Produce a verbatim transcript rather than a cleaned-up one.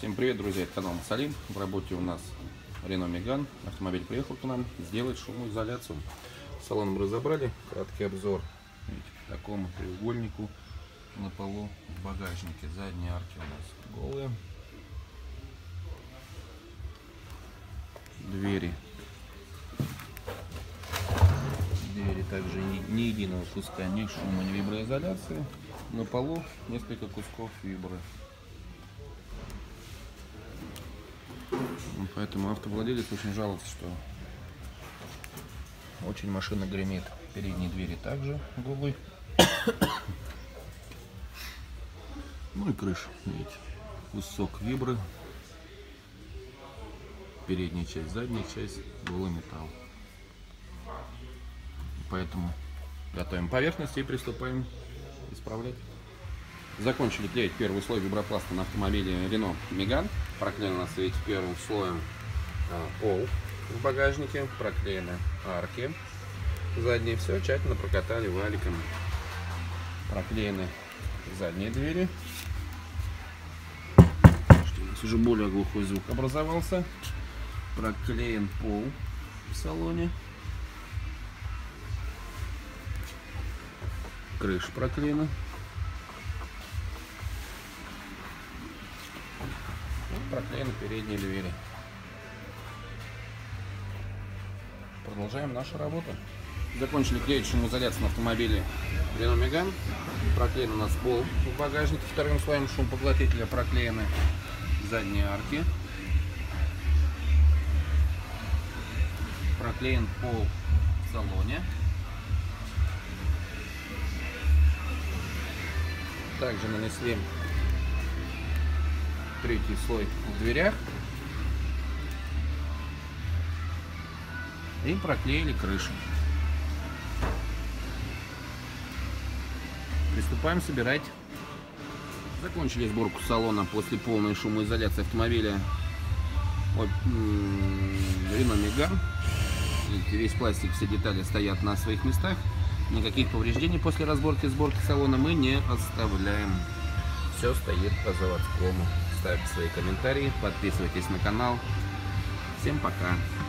Всем привет, друзья, это канал Масалим. В работе у нас Renault Megane. Автомобиль приехал к нам сделать шумоизоляцию. Салон мы разобрали. Краткий обзор. Видите, к такому треугольнику на полу в багажнике. Задние арки у нас голые. Двери. Двери также ни, ни единого куска, ни шума, ни виброизоляции. На полу несколько кусков вибры. Поэтому автовладелец очень жалуется, что очень машина гремит. Передние двери также голые. Ну и крыша, видите, кусок вибры. Передняя часть, задняя часть, голый металл. Поэтому готовим поверхность и приступаем исправлять. Закончили клеить первый слой вибропласта на автомобиле Renault Megane. Проклеен у нас, видите, первым слоем а, пол в багажнике, проклеены арки задние, все тщательно прокатали валиком. Проклеены задние двери. Что у нас уже более глухой звук образовался. Проклеен пол в салоне. Крыша проклеена. Проклеены передние двери. Продолжаем нашу работу. Закончили клеить шумоизоляцию на автомобиле Renault Megane. Проклеен у нас пол в багажнике. Вторым слоем шумопоглотителя проклеены задние арки. Проклеен пол в салоне. Также нанесли третий слой в дверях и проклеили крышу. Приступаем собирать. Закончили сборку салона после полной шумоизоляции автомобиля Renault Megane. Весь пластик, все детали стоят на своих местах. Никаких повреждений после разборки и сборки салона мы не оставляем. Все стоит по заводскому. Ставьте свои комментарии, подписывайтесь на канал. Всем пока!